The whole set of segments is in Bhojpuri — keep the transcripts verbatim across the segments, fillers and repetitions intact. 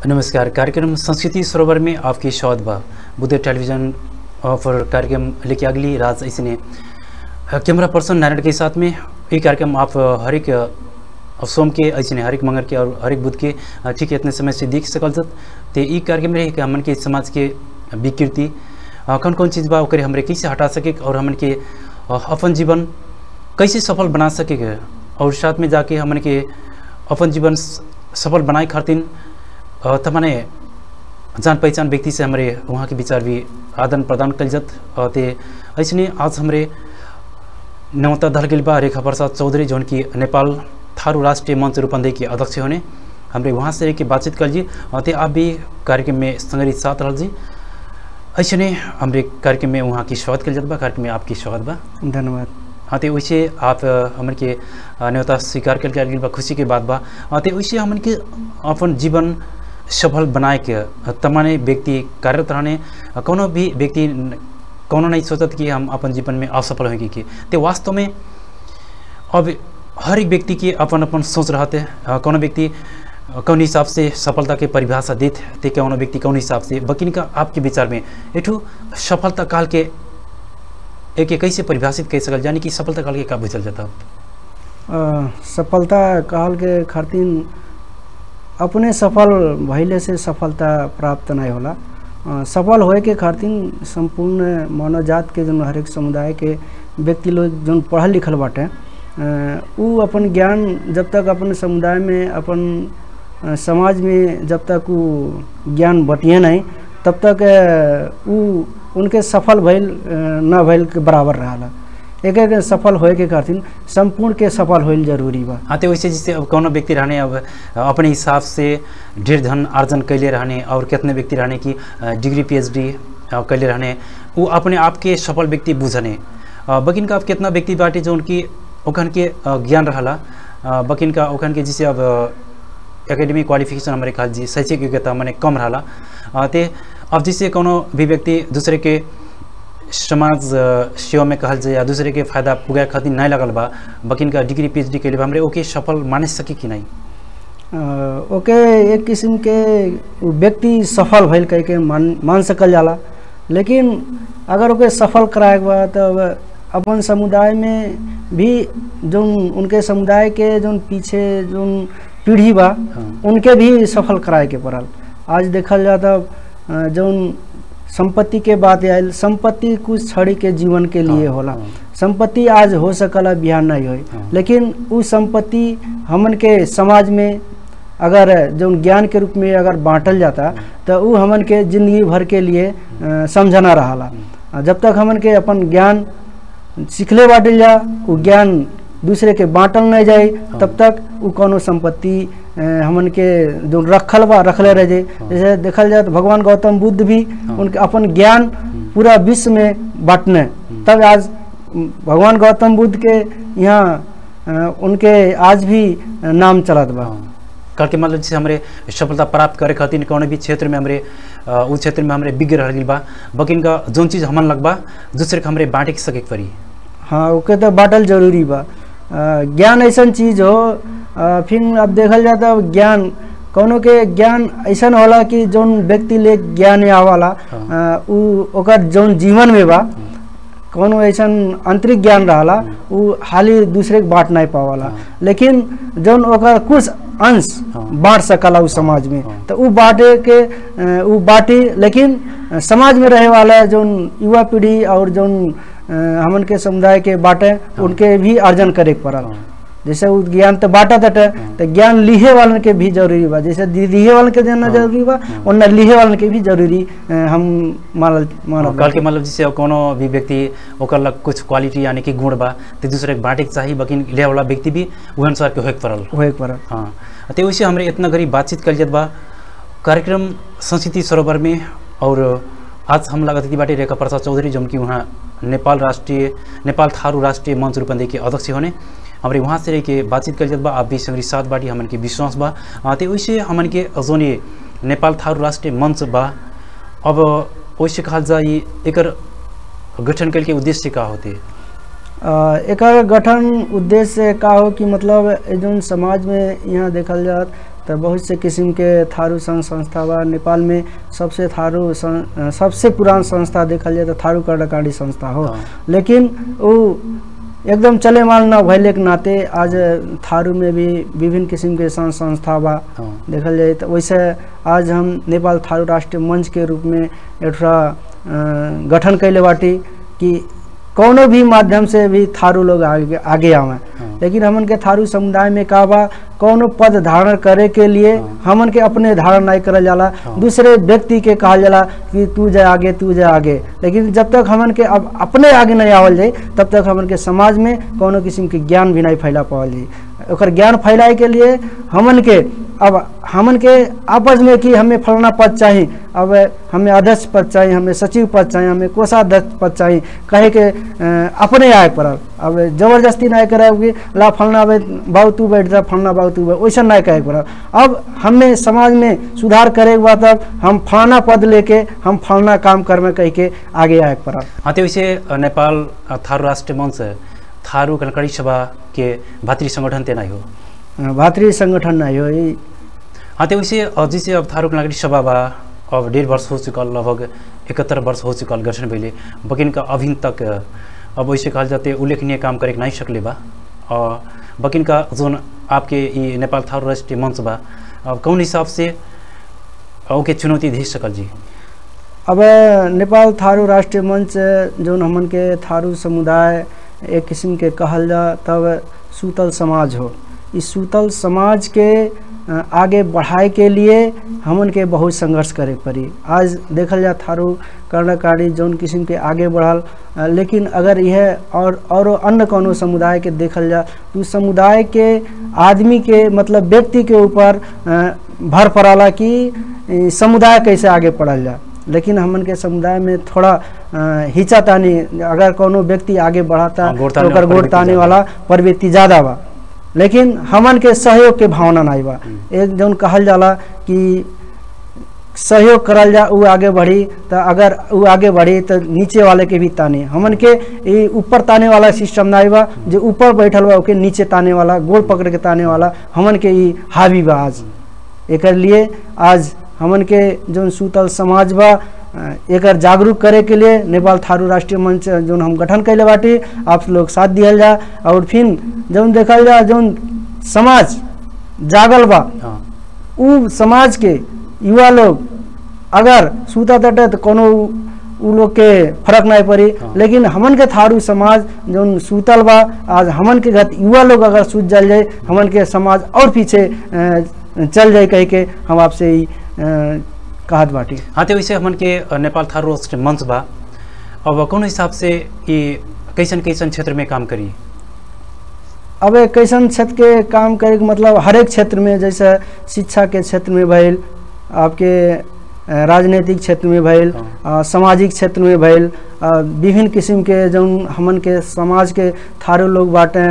नमस्कार। कार्यक्रम संस्कृति सरोवर में आपकी स्वागत बा। बुद्ध टेलीविजन पर कार्यक्रम लेके अगली रात इसने कैमरा पर्सन नारायण के साथ में ये कार्यक्रम आप हर एक सोम के ऐसे हर एक मंगल के और हर एक बुध के ठीक इतने समय से देख सकल जत। तो ये कार्यक्रम रहे कि हमन के समाज के विकृति कौन कौन चीज़ बा ओकरे हमरे कैसे हटा सके और हमन के अपन जीवन कैसे सफल बना सके और साथ में जाके हमन के अपन जीवन सफल बनाए खातिर तमाने जान पहचान व्यक्ति से हमारे वहाँ के विचार भी आदान प्रदान कल जत। ते ऐसे आज हमारे न्योता धल गई बा रेखा प्रसाद चौधरी जो की नेपाल थारू राष्ट्रीय मंच रूपंदेही के अध्यक्ष होने हमारे वहाँ से रह बातचीत कर जी। ते आप भी कार्यक्रम में संगरी साथ रह जी। ऐसे ने हमारे कार्यक्रम में वहाँ की स्वागत कल जत बा। कार्यक्रम में आपकी स्वागत बा। धन्यवाद। हाँ तो वैसे आप हमन के न्योता स्वीकार कर गई बा, खुशी के बात बा। तो वैसे हमन के अपन जीवन सफल बनाए के तमाने व्यक्ति कार्यरत रहने कोनो भी व्यक्ति कोनो नहीं सोचत कि हम अपन जीवन में असफल होंगे कि तो वास्तव में अब हर एक व्यक्ति की अपन अपन सोच रहते कोनो व्यक्ति कौन हिसाब से सफलता के परिभाषा देते ते कौन व्यक्ति कौन हिसाब से बकिन का आपके विचार में एठू सफलता काल के एक कैसे परिभाषित कर सकल यानी कि सफलता काल के का बुझल जाता? सफलता काल के खातिर अपने सफल भइले से सफलता प्राप्त नहीं होला। आ, सफल होए के खातिर संपूर्ण मानव जात के जो हर एक समुदाय के व्यक्ति लोग जो पढ़ल लिखल बाटे उ अपन ज्ञान जब तक अपन समुदाय में अपन समाज में जब तक वो ज्ञान बटिए नहीं तब तक उ उनके सफल भइल न भइल के बराबर रहा। एक एक सफल होए के खातिर संपूर्ण के सफल होइल जरूरी बा। हाँ तो वैसे जैसे अब कोनो व्यक्ति रहने अब अपने हिसाब से ढेर धन अर्जन कैले रहने और कितने व्यक्ति रहने की डिग्री पीएचडी कैले रहने वो अपने आप के सफल व्यक्ति बुझने बकिन का अब कितना व्यक्ति बाटे जो उनकी ओखन के ज्ञान रहा बकिन का ओखन के जैसे अब एकेडमिक क्वालिफिकेशन हमारे खाल जी शैक्षिक योग्यता मैंने कम रहा ते अब जैसे कोनो भी व्यक्ति दूसरे के समाज सेवा में कहल जाए या दूसरे के फायदा पुगाए खातिर नहीं लगल बा बकिन का डिग्री पीएचडी के लिए हमरे ओके सफल मान सके कि नहीं? आ, ओके एक किस्म के व्यक्ति सफल भइल कह के मान मान सकल जाला। लेकिन अगर ओके सफल कराए के बा तो अपन समुदाय में भी जो उनके समुदाय के जो पीछे जो पीढ़ी बा हाँ। उनके भी सफल कराए के पड़ल। आज देखल जाता जो संपत्ति के बात आयल संपत्ति कुछ छड़ी के जीवन के लिए हाँ, होला हाँ। संपत्ति आज हो सकला बिहार नहीं हो हाँ। लेकिन उस संपत्ति हमन के समाज में अगर जो ज्ञान के रूप में अगर बांटल जाता हाँ। तो वो हमन के जिंदगी भर के लिए समझना रहा। जब तक हमन के अपन ज्ञान सीखले बाटल जा वो ज्ञान दूसरे के बांटल नहीं जाए हाँ। तब तक वो कोनो संपत्ति हमन के जो रखल बा रखले रह जाए हाँ। जैसे देखल जाए तो भगवान गौतम बुद्ध भी हाँ। उनके अपन ज्ञान पूरा विश्व में बांटने तब आज भगवान गौतम बुद्ध के यहाँ उनके आज भी नाम चलत बा। हाँ। कल के मतलब जैसे हमारे सफलता प्राप्त करे खातिर कौन भी क्षेत्र में हमारे उस क्षेत्र में हमारे बिगड़ रही बा बकिन का जोन चीज़ हमन लगबा दूसरे के हमारे बांटे सके पड़ी। हाँ ओके तो बांटल जरूरी बा। ज्ञान ऐसा चीज हो फिर अब देखल जाता ज्ञान कोनो के ज्ञान ऐसा होला कि जौन व्यक्ति ले ज्ञान आवाला हाँ। ओकर जौन जीवन में बा कोनो ऐसा आंतरिक ज्ञान रहा वो हाली दूसरे के बांट नहीं पावाला हाँ। लेकिन जौन ओकर कुछ अंश हाँ। बांट सकला उस समाज में हाँ। तो वो बांटे के वो बांटी लेकिन समाज में रहे वाला जौन युवा पीढ़ी और जौन हमन के समुदाय के बाटे हाँ। उनके भी अर्जन करे पड़ल हाँ। जैसे वो ज्ञान तो बांटा तटे हाँ। तो ज्ञान लिहे वालन के भी जरूरी बा जैसे लिहे वालन के देना हाँ। जरूरी बा हाँ। और लिहे वालन के भी जरूरी हम मानल मानल कल के मतलब जैसे कोनो भी व्यक्ति ओकर लग कुछ क्वालिटी यानी कि गुण बा तो दूसरे के बांटे के चाहिए बकिन लिहे वाला व्यक्ति भी वह अनुसार के होए पड़ल होए पड़ल हाँ। तो वैसे हमारे इतना गरीब बातचीत कल जत बा कार्यक्रम संस्कृति सरोवर में और आज हम लागत की बाटे रेखा प्रसाद चौधरी जो कि वहाँ नेपाल राष्ट्रीय नेपाल थारू राष्ट्रीय मंच रूपंदेही के अध्यक्ष होने हमारे वहाँ से रह के बातचीत कर बा आप भी संगरी साथ बाटी हमन के विश्वास बा तो वैसे हमन के जोन ये नेपाल थारू राष्ट्रीय मंच बा अब वैसे कहा जाए एक गठन कल के उद्देश्य का होते एक गठन उद्देश्य का हो कि मतलब जो समाज में यहाँ देखल जात तो बहुत से किस्म के थारू संघ संस्था बा। नेपाल में सबसे थारू सबसे पुरान संस्था देखल जाए तो थारू कर्णकांडी संस्था हो, लेकिन वो एकदम चले माल न भैले के नाते आज थारू में भी विभिन्न किस्म के संघ संस्था बा देखल जाए तो वैसे आज हम नेपाल थारू राष्ट्रीय मंच के रूप में एउटा गठन कैले बाटी कि कोनो भी माध्यम से भी थारू लोग आगे आगे आवे। लेकिन हमन के थारू समुदाय में का बा कोनो पद धारण करे के लिए हमन के अपने धारण नहीं करल जाला, दूसरे व्यक्ति के कहल जाला कि तू जा आगे तू जा आगे। लेकिन जब तक हमन के अब अपने आगे नहीं आवल जाए तब तक हमन के समाज में कोनो किस्म के ज्ञान भी नहीं फैला पावल जाए। ओकर ज्ञान फैलाए के लिए हमन के अब हमन के आपस में कि हमें फलाना पद चाहिए, अब हमें अध्यक्ष पद चाहिए, हमें सचिव पद चाहिए, हमें कोषाध्यक्ष पद चाहिए, कहे के अपने आए पड़ल। अब जबरदस्ती नहीं करे ला फलना बाबू तू बैठ जा, फलना बाबू तू वैसा नहीं कहे पड़ल। अब हमें समाज में सुधार करे के बाद अब हम फलाना पद लेके हम फलाना काम कर में कह के आगे आए पड़ल। हाँ, तो वैसे नेपाल थारू राष्ट्रीय मंच थारू कर्णकांडी सभा के भातृ संगठन ते नहीं हो, भातृ संगठन नहीं हो। हाँ, तो वैसे जैसे अब थारू कर्णकांडी सभा बा अब डेढ़ वर्ष हो चुका, लगभग इकहत्तर वर्ष हो चुका गठन भैले, बकिन का अभी तक अब वैसे कहल जाते उल्लेखनीय काम करे नहीं सकले बा। और बकिन का जोन आपके ये नेपाल थारू राष्ट्रीय मंच बा अब कौन हिसाब से ओके चुनौती दे सकल जी? अब नेपाल थारू राष्ट्रीय मंच जोन हमन के थारू समुदाय एक किस्म के कहल जा तब सूतल समाज हो। इस सूतल समाज के आगे बढ़ाए के लिए हमन के बहुत संघर्ष करे पड़ी। आज देखल जा थारू कर्णकांडी जौन किस्म के आगे बढ़ल, लेकिन अगर यह और और अन्य कोनो समुदाय के देखल जा तो समुदाय के आदमी के मतलब व्यक्ति के ऊपर भर पड़ाला कि समुदाय कैसे आगे बढ़ल जा। लेकिन हमन के समुदाय में थोड़ा हिचातानी, अगर कोनो व्यक्ति आगे बढ़ाता तो ओकर गोड़ ताने वाला प्रवृत्ति ज़्यादा बा, लेकिन हमन के सहयोग के भावना नहीं बा। एक जौन कहल जाला कि सहयोग करल जा वो आगे बढ़ी, तो अगर वो आगे बढ़ी तो नीचे वाले के भी ताने। हमन के ये ऊपर ताने वाला सिस्टम नहीं बा, जो ऊपर बैठल बा ओके नीचे ताने वाला, गोड़ पकड़ के ताने वाला हमन के ये हावी बा। आज एक लिए आज हमन के जो सूतल समाज बा एक जागरूक करे के लिए नेपाल थारू राष्ट्रीय मंच जो हम गठन कैले बाटी, आप लोग साथ दिया जा। और फिर जौन देखल जा जौन समाज जागल बा उ समाज के युवा लोग अगर सूता तटे तो कोनो उ लोग के फर्क नहीं पड़ी। लेकिन हमन के थारू समाज जौन सूतल बा आज हमन के घर युवा लोग अगर सूत जल जाए हमन के समाज और पीछे चल जाए कह के हम आपसे ही कहत बाटी। हाँ, तो वैसे हमन के नेपाल थारू राष्ट्रीय मंच बा अब कौन हिसाब से ये कैसन कैसन क्षेत्र में काम करी? अब कैसन क्षेत्र के काम करे के मतलब हर एक क्षेत्र में, जैसे शिक्षा के क्षेत्र में भइल, आपके राजनीतिक क्षेत्र में भइल, सामाजिक क्षेत्र में भइल, विभिन्न किस्म के जौन हमन के समाज के थारू लोग बाटे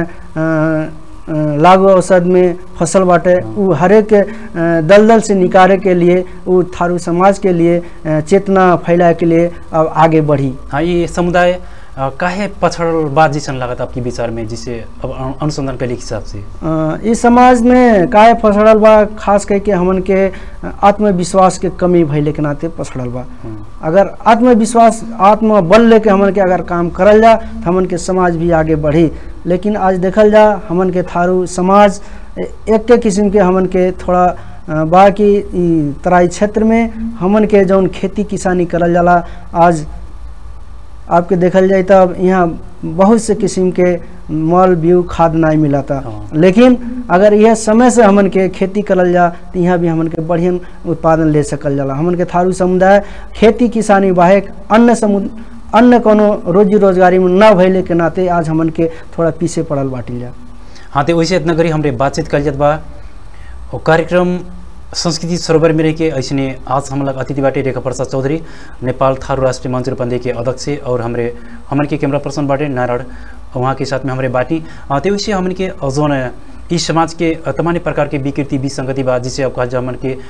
लागू औषध में फसल बाटे वो हर एक दलदल से निकाले के लिए वो थारू समाज के लिए चेतना फैलाए के लिए अब आगे बढ़ी। हाँ, ये समुदाय काहे पछड़ल बात जैसन लागत आपके विचार में, जिसे अब अनुसंधान के हिसाब से इस समाज में काहे पछड़ल बा? खास करके हमन के आत्मविश्वास के कमी भइले के नाते पछड़ल बा। अगर आत्मविश्वास आत्म बल लेके हमन के अगर काम करल जा तो हमन के समाज भी आगे बढ़ी। लेकिन आज देखल जा हमन के थारू समाज एक के किस्म के हमन के थोड़ा बाकी तराई क्षेत्र में हमन के जौन खेती किसानी करल जाला आज आपके देखल जाए तब यहाँ बहुत से किस्म के मल बीउ खाद नहीं मिला था। लेकिन अगर यह समय से हमन के खेती करल जा तो यहाँ भी हमन के बढ़िया उत्पादन ले सकल जाला। हमन के थारू समुदाय खेती किसानी बाहेक अन्य समु अन्य कोनो रोजी रोजगारी में न भइले के नाते आज हमन के थोड़ा पीछे पड़ल बाटिल जा। हाँ, तो वैसे इतना करी हमरे बातचीत कल जात बा और कार्यक्रम संस्कृति सरोवर में रह के ऐसे आज हम लोग अतिथि बाटे रेखा प्रसाद चौधरी नेपाल थारू राष्ट्रीय मंच रूपंदे के अध्यक्ष और हमरे हमन के कैमरा पर्सन बाटे नारायण वहाँ के साथ में हमारे बाटी। तो वैसे हमन के जोन इस समाज के तमाम प्रकार के विकृति विसंगति बा, जिसे अब कहा हमन के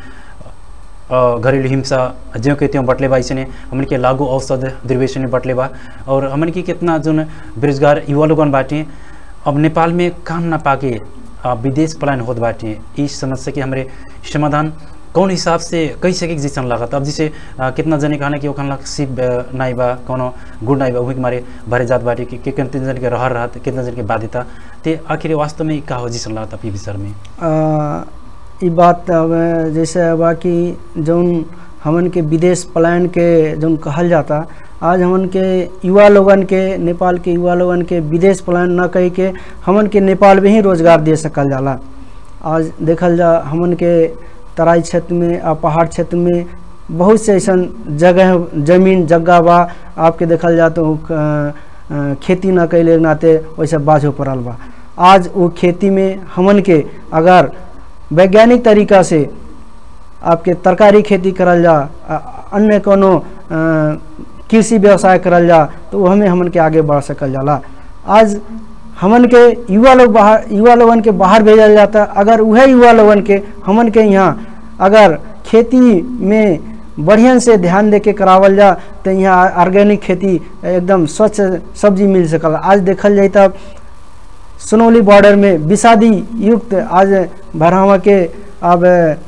घरेलू हिंसा ज्यों के त्यों बटले बा, इसने हमन के लागू औषध दुर्व्यसन में बटले बा और हमन के कितना जो बेरोजगार युवा लोगन बाटे अब नेपाल में काम ना पाके आ, विदेश पलायन होत बाटे इस समस्या के हमारे समाधान कौन हिसाब से कई सके जैसन लागत। अब जैसे आ, कितना जने कहना कि ओखन लग सिप नाई बा कोनो गुड़ नाई बा वही के मारे भरे जात बाटे कि कितने जन के रहर रहत कितना जन के बाध्यता ते आखिर वास्तव में का हो जैसन लागत आप विषय में ये बात अब जैसे बा कि जौन हमन के विदेश पलायन के जौन कहल जाता आज हमन के युवा लोगन के नेपाल के युवा लोगन के विदेश पलायन न कह के हमन के नेपाल में ही रोजगार दे सकल जाला। आज देखल जा हमन के तराई क्षेत्र में आ पहाड़ क्षेत्र में बहुत से ऐसा जगह जमीन जगह बा आपके देखल जा तो खेती न कैले नाते वैसे बाझो पड़ल बा। आज वो खेती में हमन के अगर वैज्ञानिक तरीका से आपके तरकारी खेती करल जा अन्य कोनो कृषि व्यवसाय करल जा तो वो हमें हमन के आगे बढ़ सकल जाला। आज हमन के युवा लोग बाहर युवा लोगन के बाहर भेजल जाता अगर वह युवा लोगन के हमन के यहाँ अगर खेती में बढ़िया से ध्यान दे के करावल जा तो यहाँ ऑर्गेनिक खेती एकदम स्वच्छ सब्जी मिल सकल। आज देखल जाए तब सुनौली बॉर्डर में विषादी युक्त आज भरावा के अब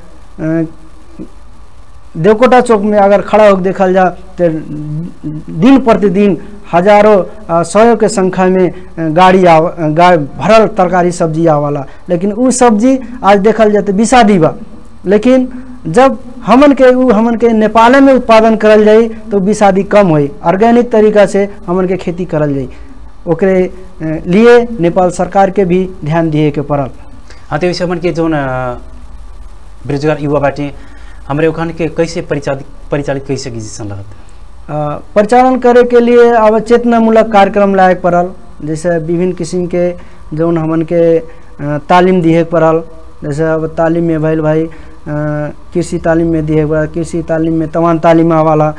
देवकोटा चौक में अगर खड़ा होकर देखल जा तो दिन प्रतिदिन हजारों सौ के संख्या में गाड़ी आ गा भरल तरकारी सब्जी आवाला लेकिन वो सब्जी आज देखल जाए तो विषादी बा। लेकिन जब हमन के उ हमन के नेपाल में उत्पादन करल जाई तो विषादी कम होई ऑर्गेनिक तरीका से हमन के खेती करल जाई ओकरे लिए नेपाल सरकार के भी ध्यान दिए के पड़ल। हाँ तो वैसे हमन के जो बेरोजगार युवा बाटे हमारे ओखान के कैसे परिचालित परिचालित कैसे जैसन लगत परिचालन करे के लिए अब चेतनामूलक कार्यक्रम लायक पड़ल जैसे विभिन्न किस्म के जौन हमन के तालीम दिए पड़ल जैसे अब तालीम में भैल भाई कृषि तालीम में दिए पड़ल कृषि तालीम में तमाम तालीम आवाला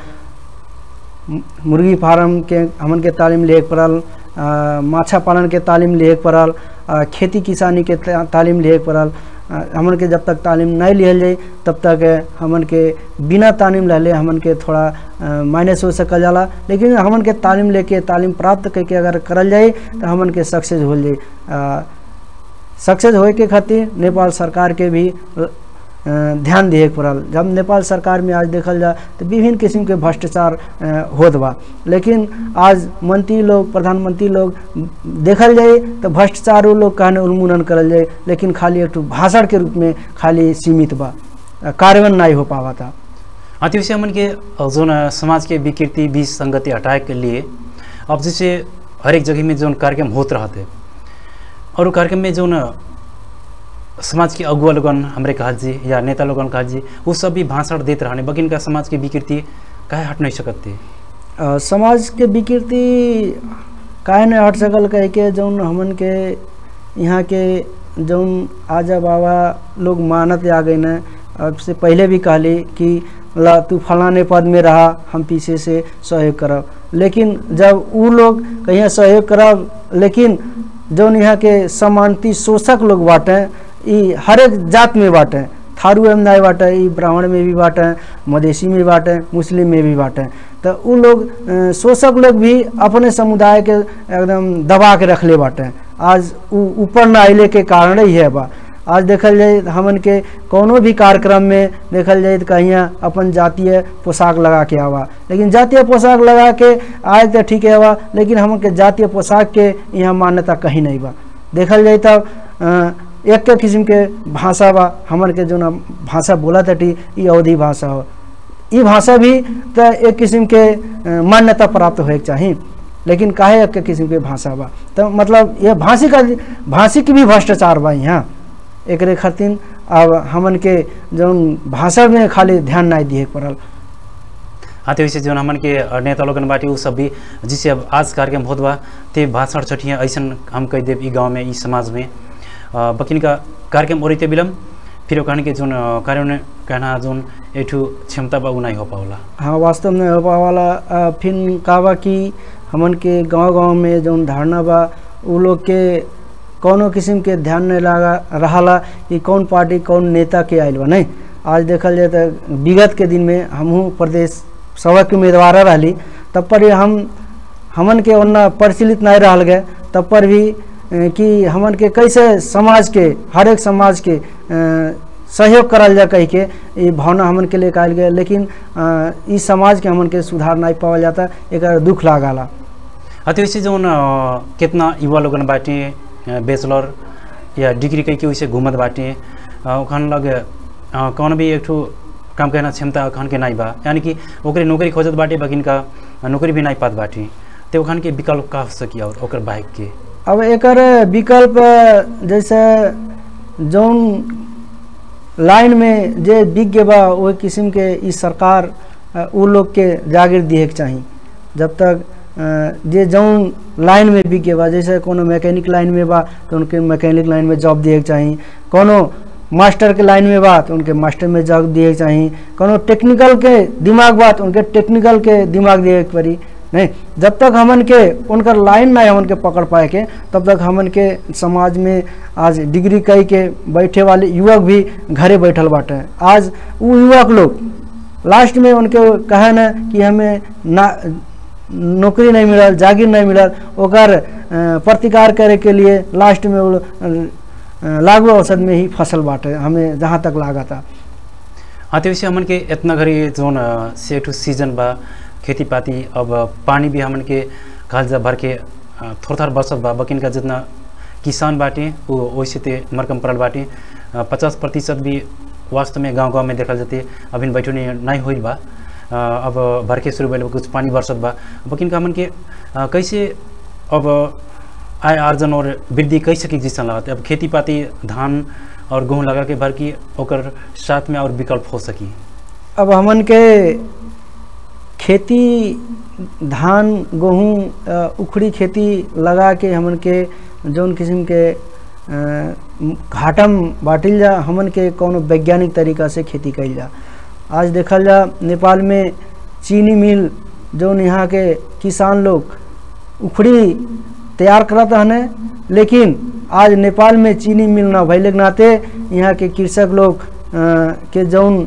मुर्गी फार्म के हमन के तालीम ले पड़ल माछा पालन के तालीम ले पड़ल खेती किसानी के तालीम ले पड़ल। हमन के जब तक तालीम नहीं लिहल जाए तब तक हमन के बिना तालीम ले हमन के थोड़ा माइनस हो सकल जाला लेकिन हमन के तालीम लेके तालीम प्राप्त करके अगर करल जाए तो हमन के सक्सेस हो जाए। सक्सेस होए के खातिर नेपाल सरकार के भी ध्यान दिए पड़ल। जब नेपाल सरकार में आज देखल जा तो विभिन्न किस्म के भ्रष्टाचार होत बा लेकिन आज मंत्री लोग प्रधानमंत्री लोग देखल जाए तो भ्रष्टाचार लोग कहने उन्मूलन करल जाए लेकिन खाली एक भाषण के रूप में खाली सीमित बा कार्यान्वयन नहीं हो पावा था। अति विषय हमन के जो समाज के विकृति विसंगति हटाए के लिए अब जैसे हर एक जगह में जो कार्यक्रम होत रहते और कार्यक्रम में जो समाज के अगुआ लोगन हमरे कहा जी या नेता लोगन कहा जी वो सब भी भाषण देते रहने बगिन का समाज की विकृति काहे हट नहीं सकते समाज के विकृति काहे नहीं हट सकल कह के जौन हमन के यहाँ के जौन आजा बाबा लोग मानत आ गए न अब से पहले भी कहली कि ला तू फलाने पद में रहा हम पीछे से सहयोग करब लेकिन जब वो लोग कहीं सहयोग करब लेकिन जौन यहाँ के समानती शोषक लोग बाटे ई हर एक जात में बाटे थारू में नहीं बाटे ई ब्राह्मण में भी बाटे मधेसी में बाटे मुस्लिम में भी बाटे तो वो लोग शोषक लोग भी अपने समुदाय के एकदम दबा के रख ले बाटे। आज ऊपर न आइले के कारण ही है बा। आज देखल जाए हमन के कोनो भी कार्यक्रम में देखल जाए तो कहीं अपन जातीय पोशाक लगा के आवा लेकिन जातीय पोशाक लगा के आए तो ठीक है बा लेकिन हमन के जातीय पोशाक के यहाँ मान्यता कहीं नहीं बा। देखल जाए तब एक के किस्म के भाषा बा हमन के जो ना भाषा बोला तटी ये अवधि भाषा हो ये भाषा भी तो एक किस्म के मान्यता प्राप्त होए चाहिए लेकिन काहे एक के किस्म के भाषा बा तो मतलब ये भाषी का भाषी की भी भ्रष्टाचार बा यहाँ एक खातिर अब हमन के जो भाषा में खाली ध्यान नहीं दिए पड़ल। हाँ तो वैसे जो हमन के नेता लोगन बाटी वो सब भी जिससे अब आज कार्यक्रम होत बा ते भाषण छठिया ऐसा हम कह देव ई गाँव में ई समाज में बकिन का कार्यक्रम ओरिते बिलम फिर कहने के जो कार्य कहना जो एठू क्षमता बा नहीं हो पावला। हाँ वास्तव में हो पावला। फिर कहवा कि हमन के गांव गांव में जो धारणा बा वो लोग के कौनो किस्म के ध्यान नहीं लगा रहा कि कौन पार्टी कौन नेता के आयल बा नहीं। आज देखल जाए तो विगत के दिन में हमहू प्रदेश सभा के उम्मीदवार रही तब पर हम हमन के ओना परिचालित नहीं रह गए तब पर भी कि हमन के कैसे समाज के हर एक समाज के अ, सहयोग करल जा कह के ये भावना हमन के लिए कहल गया, लेकिन इस समाज के हमन के सुधार नहीं पावल जाता, एक दुख लागला। अति वैसे जो कितना युवा लोगन बाटे बैचलर या डिग्री कह के वैसे घूमत बाटे, ओखन लग कौन भी एक ठो काम करना क्षमता ओखन के नहीं बा, यानी कि ओकरे नौकरी खोजत बाटे बकिन का नौकरी भी नहीं पात बाटे, तो ओखन के विकल्प का हो सकी और ओकर बाइक के। अब एकर विकल्प जैसे जौन लाइन में जे विज्ञ बा वो किस्म के इस सरकार उ लोग के जागीर दिए के चाहिए। जब तक जे जौन लाइन में विज्ञ बा, जैसे कोनो मैकेनिक लाइन में बा तो उनके मैकेनिक लाइन में जॉब दिए के चाहिए, कोनो मास्टर के लाइन में बा तो उनके मास्टर में जॉब दिए के चाहिए, कोनो टेक्निकल के दिमाग बा तो उनके टेक्निकल के दिमाग दिए के पड़ी। नहीं, जब तक हमन के उनका लाइन ना हमन के पकड़ पाए के, तब तक हमन के समाज में आज डिग्री कह के बैठे वाले युवक भी घरे बैठल बाटे। आज वो युवक लोग लास्ट में उनके कहे ना कि हमें ना नौकरी नहीं मिलल, जागीर नहीं मिलल, ओकर प्रतिकार करे के लिए लास्ट में वो लागू औसत में ही फसल बाटे, हमें जहाँ तक लागा था। हाँ, तो वैसे हमन के इतना घरी जोन से एक सीजन बा खेती पाती, अब पानी भी हमन के खालजा भर के थोड़ा थोड़ा बरसत बा, बकिन का जितना किसान बाटे वो वैसे ते मरकम पड़ल बाटे, पचास प्रतिशत भी वास्तव में गांव गांव में देखल जाते अभी बैठो नहीं नहीं हुई बा। अब भर के शुरू भले कुछ पानी बरसत बा, बकिन का हमन के कैसे अब आय आर्जन और वृद्धि कैसे की जिसन लगाते। अब खेती पाती धान और गेहूँ लगा के भर की ओकर साथ में और विकल्प हो सकी। अब हमन के खेती धान गेहूँ उखड़ी खेती लगा के हमन के जौन किस्म के घाटम बाटिल जा, हमन के कोनो वैज्ञानिक तरीका से खेती कइल जा। आज देखल जा नेपाल में चीनी मिल जौन यहाँ के किसान लोग उखड़ी तैयार करत हने, लेकिन आज नेपाल में चीनी मिल ना भइले के नाते यहाँ के कृषक लोग के जौन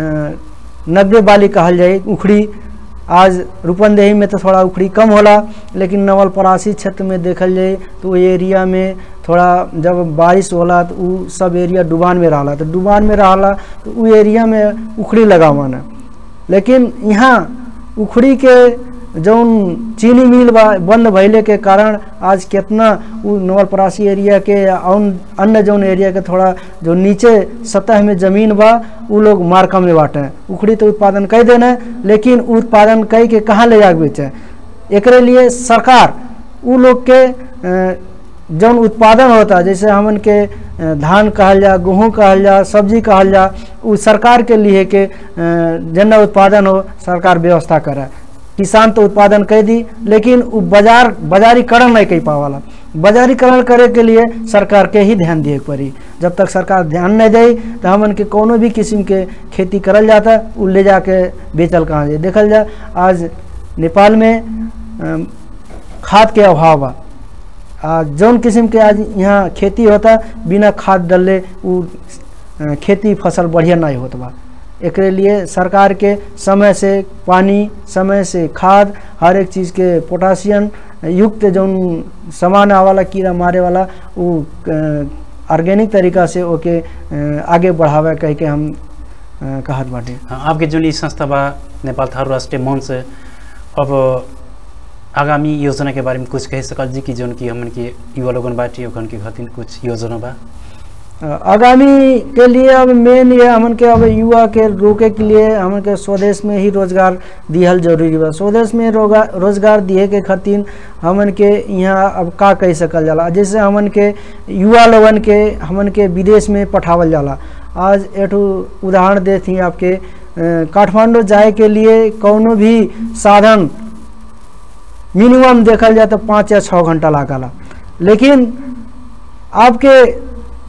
नब्बे बाली कहल जाए उखड़ी, आज रूपंदेही में तो थोड़ा उखड़ी कम होला, लेकिन नवलपरासी क्षेत्र में देखल जाए तो वो एरिया में थोड़ा जब बारिश होला तो वो सब एरिया डुबान में रहला, तो डुबान में रहला तो वो एरिया में उखड़ी लगावा ना। लेकिन यहाँ उखड़ी के जौन चीनी मिल बंद भइले के कारण आज कितना वो नवलपरासी एरिया के अन्य जौन एरिया के थोड़ा जो नीचे सतह में जमीन बा वो लोग मार्का में बाटे उखड़ी तो उत्पादन कर देना, लेकिन उत्पादन कई के कहाँ ले जाके बेचे। एकरे लिए सरकार वो लोग के जौन उत्पादन होता, जैसे हमन के धान कहल जा, गेहूँ कहल जा, सब्जी कहल जा, वो सरकार के लिए के जना उत्पादन हो सरकार व्यवस्था करे। किसान तो उत्पादन कर दी, लेकिन वो बाजार बाजारीकरण नहीं कर पावाला। बाजारीकरण करे के लिए सरकार के ही ध्यान दिए पड़ी। जब तक सरकार ध्यान नहीं दे तो हमन के कोनो भी किस्म के खेती करल जाता वो ले जाके बेचल कहाँ जाए। देखल जा आज नेपाल में खाद के अभाव बा, जौन किस्म के आज यहाँ खेती होता बिना खाद डले वो खेती फसल बढ़िया नहीं होता बा। एकरे लिए सरकार के समय से पानी, समय से खाद, हर एक चीज़ के पोटासियम युक्त जौन सामान आवाला कीड़ा मारे वाला वो ऑर्गेनिक तरीका से ओके आगे बढ़ावे कह के हम कहत बाटे। आपके जो संस्था बा नेपाल थारू राष्ट्रीय मंच, अब आगामी योजना के बारे में कुछ कह सकल जी कि जौन की हमन के युवा लोगन बाटे ओखन के खातिर कुछ योजना बा आगामी के लिए। अब मेन ये हमन के अब युवा के रोके के लिए हमन के स्वदेश में ही रोजगार दिहल जरूरी बा। स्वदेश में रोजगार दिए के खातिर हमन के यहाँ अब का कह सकल जाला, जैसे हमन के युवा लोगन के हमन के विदेश में पठावल जाला। आज एठू उदाहरण देती आपके, काठमांडू जाए के लिए कोनो भी साधन मिनिमम देखल जाए तो पाँच या छः घंटा लागला, लेकिन आपके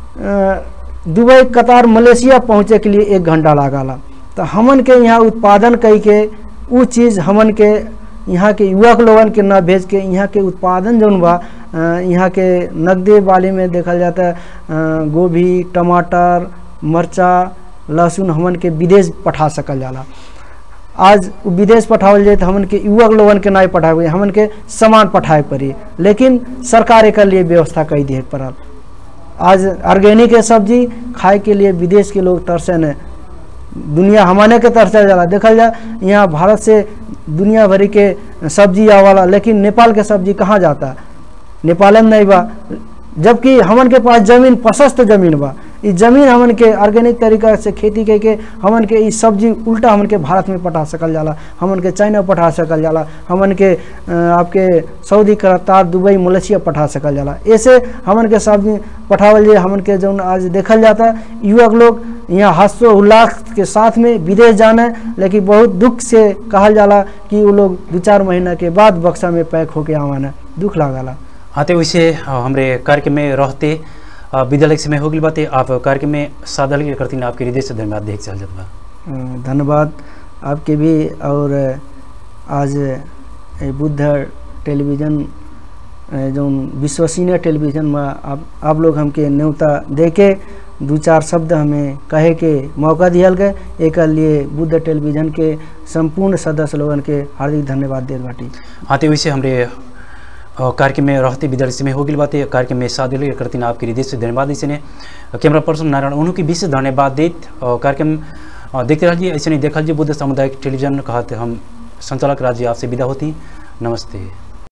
दुबई, कतार, मलेशिया पहुँचे के लिए एक घंटा लागला। तो हमन के यहाँ उत्पादन कई के वो चीज़ हमन के यहाँ के युवक लोगन के न भेज के यहाँ के उत्पादन जौन बा यहाँ के नगदे वाले में देखल जाता है गोभी, टमाटर, मरचा, लहसुन हमन के विदेश पठा सकल जाला। आज विदेश पठावल जाए तो हमन के युवक लोगन के नहीं पठावे, हमन के सामान पठाए पड़ी, लेकिन सरकार एक लिए व्यवस्था कर दिए पड़ल। आज ऑर्गेनिक के सब्जी खाए के लिए विदेश के लोग तरसे न, दुनिया हमारे के तरसे जाला। देखल जाए यहाँ भारत से दुनिया भरी के सब्जी आवाला, लेकिन नेपाल के सब्जी कहाँ जाता, नेपाल में नहीं बा, जबकि हमन के पास जमीन प्रशस्त जमीन बा। इस जमीन हमन के ऑर्गेनिक तरीका से खेती करके हमन के इस सब्जी उल्टा हमन के भारत में पठा सकल जाला, हमन के चाइना पठा सकल जाला, हमन के आपके सऊदी कतार दुबई मलेशिया पठा सकल जाला। ऐसे हमन के सब्जी पठावल जाए। हमन के जो आज देखल जाता युवक लोग यहाँ हर्षो उल्लास के साथ में विदेश जाना है, लेकिन बहुत दुख से कहल जाला कि वो लोग दो चार महीना के बाद बक्सा में पैक होके आवाना, दुख लागला। आते वैसे हमारे कार्यक्रम में रहते विद्यालय समय हो गई बातें, आप कार्यक्रम में सादल के करती आपके हृदय से धन्यवाद देख चल जाता। धन्यवाद आपके भी। और आज बुद्ध टेलीविज़न जो विश्वसनीय टेलीविज़न में आप आप लोग हमके न्योता दे के दो चार शब्द हमें कहे के मौका दिया गए, एक लिए बुद्ध टेलीविज़न के संपूर्ण सदस्य लोगन के हार्दिक धन्यवाद दे बाटी। आते वैसे हमारे कार्यक्रम में रहते विद्यालय में हो गई बातें, कार्यक्रम में शादी करती आपके हृदय से धन्यवाद। इसने कैमरा पर्सन नारायण उन्हों की विशेष धन्यवाद देत कार्यक्रम देखते रहिए। ऐसे नहीं देखा बुद्ध सामुदायिक टेलीविजन कहते हम संचालक राज्य आपसे विदा होती। नमस्ते।